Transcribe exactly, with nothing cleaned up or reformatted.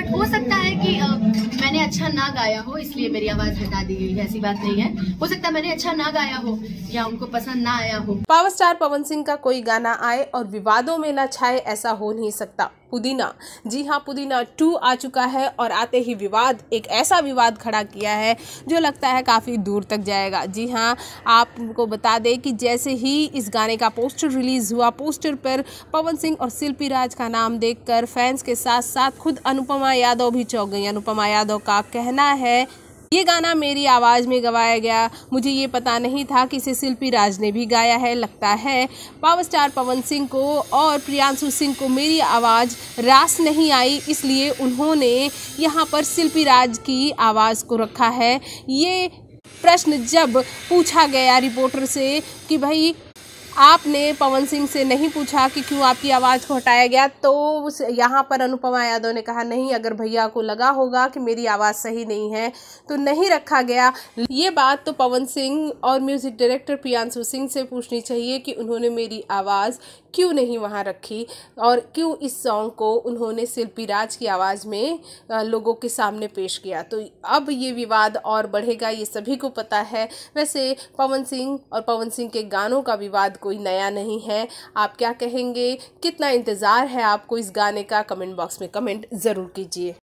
हो सकता है कि आ, मैंने अच्छा ना गाया हो इसलिए मेरी आवाज हटा दी गई है, ऐसी बात नहीं है। हो सकता है मैंने अच्छा ना गाया हो या उनको पसंद ना आया हो। पावर स्टार पवन सिंह का कोई गाना आए और विवादों में ना छाए, ऐसा हो नहीं सकता। पुदीना, जी हाँ, पुदीना टू आ चुका है और आते ही विवाद, एक ऐसा विवाद खड़ा किया है जो लगता है काफ़ी दूर तक जाएगा। जी हाँ, आपको बता दें कि जैसे ही इस गाने का पोस्टर रिलीज़ हुआ, पोस्टर पर पवन सिंह और शिल्पी राज का नाम देखकर फैंस के साथ साथ खुद अनुपमा यादव भी चौंक गई। अनुपमा यादव का कहना है, ये गाना मेरी आवाज़ में गवाया गया, मुझे ये पता नहीं था कि इसे शिल्पी राज ने भी गाया है। लगता है पावर स्टार पवन सिंह को और प्रियांशु सिंह को मेरी आवाज़ रास नहीं आई, इसलिए उन्होंने यहाँ पर शिल्पी राज की आवाज़ को रखा है। ये प्रश्न जब पूछा गया रिपोर्टर से कि भाई आपने पवन सिंह से नहीं पूछा कि क्यों आपकी आवाज़ को हटाया गया, तो यहाँ पर अनुपमा यादव ने कहा नहीं, अगर भैया को लगा होगा कि मेरी आवाज़ सही नहीं है तो नहीं रखा गया। ये बात तो पवन सिंह और म्यूज़िक डायरेक्टर प्रियांशु सिंह से पूछनी चाहिए कि उन्होंने मेरी आवाज़ क्यों नहीं वहाँ रखी और क्यों इस सॉन्ग को उन्होंने शिल्पी राज की आवाज़ में लोगों के सामने पेश किया। तो अब ये विवाद और बढ़ेगा, ये सभी को पता है। वैसे पवन सिंह और पवन सिंह के गानों का विवाद कोई नया नहीं है। आप क्या कहेंगे, कितना इंतज़ार है आपको इस गाने का? कमेंट बॉक्स में कमेंट ज़रूर कीजिए।